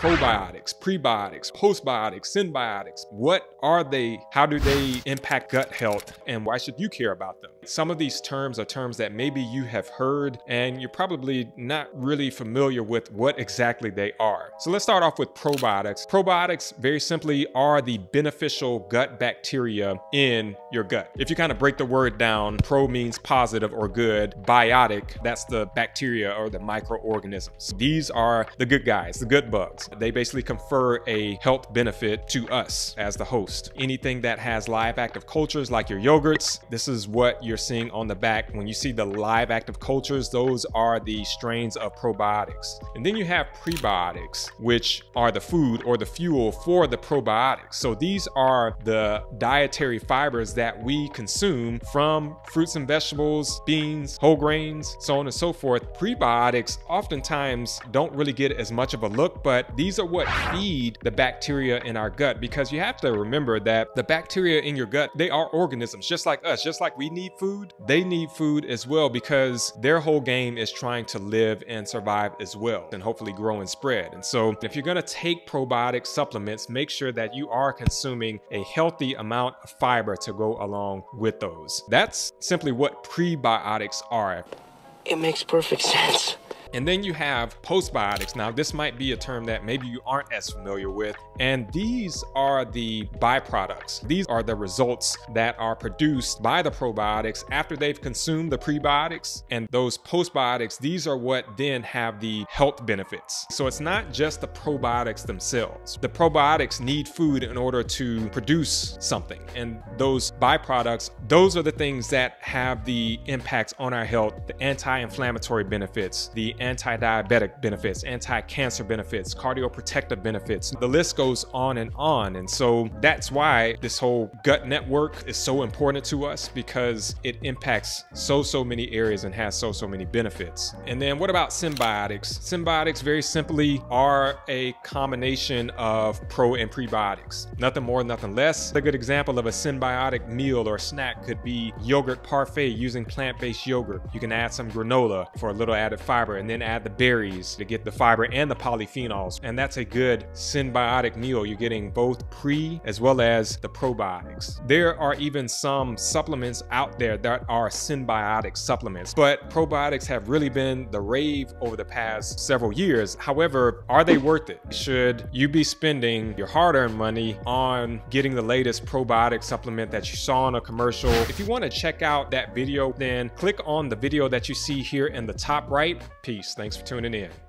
Probiotics, prebiotics, postbiotics, synbiotics. What are they? How do they impact gut health? And why should you care about them? Some of these terms are terms that maybe you have heard and you're probably not really familiar with what exactly they are. So let's start off with probiotics. Probiotics, very simply, are the beneficial gut bacteria in your gut. If you kind of break the word down, pro means positive or good. Biotic, that's the bacteria or the microorganisms. These are the good guys, the good bugs. They basically confer a health benefit to us as the host. Anything that has live active cultures like your yogurts, this is what you're seeing on the back. When you see the live active cultures, those are the strains of probiotics. And then you have prebiotics, which are the food or the fuel for the probiotics. So these are the dietary fibers that we consume from fruits and vegetables, beans, whole grains, so on and so forth. Prebiotics oftentimes don't really get as much of a look, but these are what feed the bacteria in our gut, because you have to remember that the bacteria in your gut, they are organisms just like us. Just like we need food, they need food as well, because their whole game is trying to live and survive as well, and hopefully grow and spread. And so if you're going to take probiotic supplements, make sure that you are consuming a healthy amount of fiber to go along with those. That's simply what prebiotics are. It makes perfect sense. And then you have postbiotics. Now, this might be a term that maybe you aren't as familiar with. And these are the byproducts. These are the results that are produced by the probiotics after they've consumed the prebiotics. And those postbiotics, these are what then have the health benefits. So it's not just the probiotics themselves. The probiotics need food in order to produce something. And those byproducts, those are the things that have the impacts on our health, the anti-inflammatory benefits, the anti-diabetic benefits, anti-cancer benefits, cardioprotective benefits. The list goes on and on. And so that's why this whole gut network is so important to us, because it impacts so many areas and has so many benefits. And then what about symbiotics? Symbiotics, very simply, are a combination of pro and prebiotics. Nothing more, nothing less. A good example of a symbiotic meal or snack could be yogurt parfait using plant-based yogurt. You can add some granola for a little added fiber, and then add the berries to get the fiber and the polyphenols. And that's a good symbiotic meal. You're getting both pre as well as the probiotics. There are even some supplements out there that are symbiotic supplements, but probiotics have really been the rave over the past several years. However, are they worth it? Should you be spending your hard-earned money on getting the latest probiotic supplement that you saw on a commercial? If you want to check out that video, then click on the video that you see here in the top right. Peace. Thanks for tuning in.